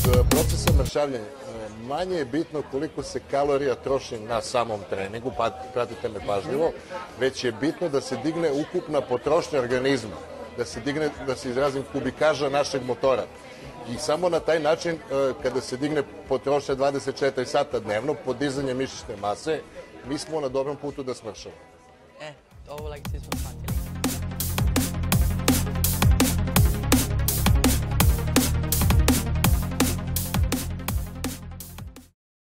procesa mršavljenja manje je bitno koliko se kalorija troši na samom treningu, pratite me pažljivo, već je bitno da se digne ukupna potrošnja organizma, da se izrazim kubikaža našeg motora. I samo na taj način, kada se digne potrošnja 24 sata dnevno, podizanje mišićne mase, mi smo na dobrom putu da smršamo. Ovo like smo shvatili.